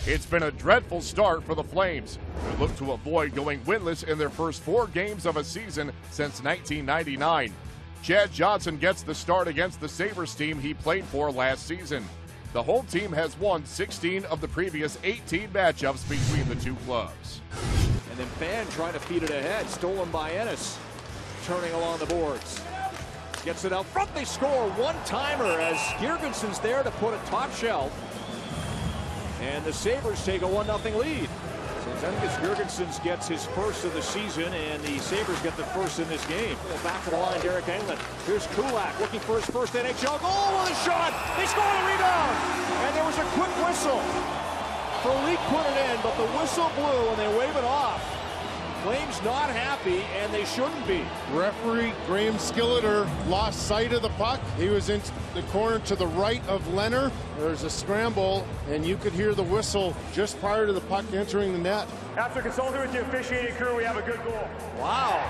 It's been a dreadful start for the Flames, who look to avoid going winless in their first 4 games of a season since 1999. Chad Johnson gets the start against the Sabres team he played for last season. The home team has won 16 of the previous 18 matchups between the two clubs. And then Fan trying to feed it ahead, stolen by Ennis, turning along the boards. Gets it out front, they score one-timer as Girgensons there to put a top shelf. And the Sabres take a 1-0 lead. So Zengus Girgensons gets his first of the season, and the Sabres get the first in this game. Back to the line, Derek Engelland. Here's Kulak looking for his first NHL goal with a shot. They score the rebound, and there was a quick whistle. Philippe put it in, but the whistle blew, and they wave it off. Flames not happy, and they shouldn't be. Referee Graham Skilleter lost sight of the puck. He was in the corner to the right of Leonard. There's a scramble, and you could hear the whistle just prior to the puck entering the net. After consulting with the officiating crew, we have a good goal. Wow.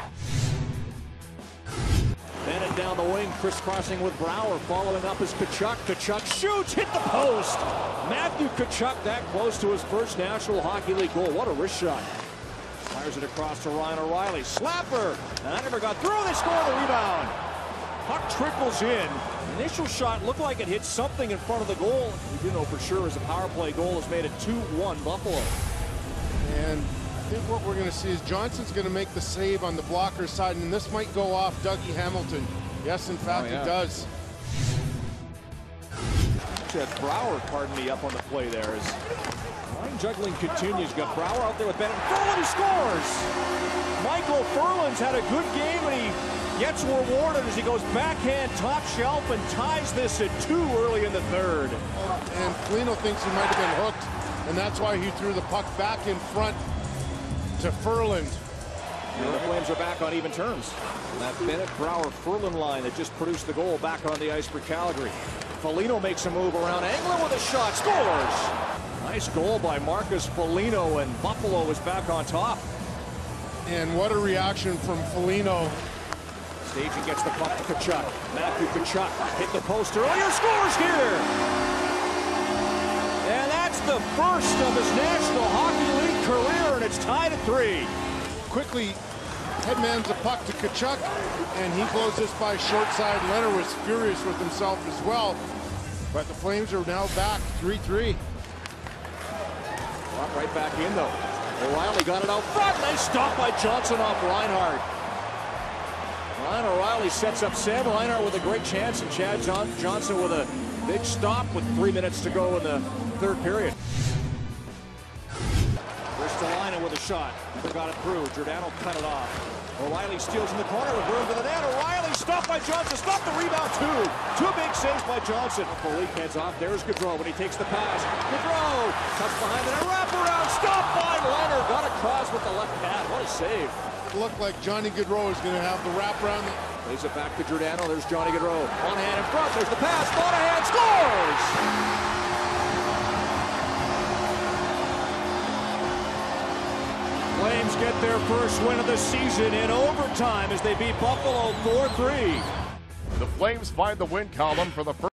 Bennett down the wing, crisscrossing with Brouwer. Following up is Tkachuk. Tkachuk shoots, hit the post. Matthew Tkachuk that close to his first National Hockey League goal. What a wrist shot. Fires it across to Ryan O'Reilly. Slapper. That never got through. They score the rebound. Puck trickles in. Initial shot looked like it hit something in front of the goal. We do know for sure as a power play goal has made it 2-1 Buffalo. And I think what we're going to see is Johnson's going to make the save on the blocker side, and this might go off Dougie Hamilton. Yes, in fact, it does. Chad Brouwer, pardon me, up on the play there as line juggling continues. Got Brouwer out there with Bennett. Ferland, he scores! Michael Ferland's had a good game, and he gets rewarded as he goes backhand top shelf and ties this at 2 early in the third. And Foligno thinks he might have been hooked, and that's why he threw the puck back in front to Ferland. And the Flames are back on even terms. And that Bennett, Brouwer, Ferland line that just produced the goal back on the ice for Calgary. Foligno makes a move around Engelland with a shot, scores! Nice goal by Marcus Foligno, and Buffalo is back on top. And what a reaction from Foligno. Staging gets the puck to Tkachuk. Matthew Tkachuk hit the post earlier, scores here! And that's the first of his National Hockey League career, and it's tied at 3. Quickly headmans the puck to Tkachuk, and he blows this by short side. Leonard was furious with himself as well, but the Flames are now back 3-3. Brought right back in though. O'Reilly got it out front. Nice stop by Johnson off Reinhart. Ryan O'Reilly sets up Sam Reinhart with a great chance, and Chad Johnson with a big stop with 3 minutes to go in the third period. Ristolainen with a shot. Never got it through. Giordano cut it off. O'Reilly steals in the corner with room to the net. O'Reilly stopped by Johnson. Stopped the rebound too. 2 big saves by Johnson. Philippe heads off. There's Gaudreau when he takes the pass. Gaudreau cuts behind and a wraparound. Stopped by Leonard. Got across with the left pad. What a save. It looked like Johnny Gaudreau is going to have the wraparound. Plays it back to Giordano. There's Johnny Gaudreau. Monahan in front. There's the pass. Monahan scores! Flames get their first win of the season in overtime as they beat Buffalo 4-3. The Flames find the win column for the first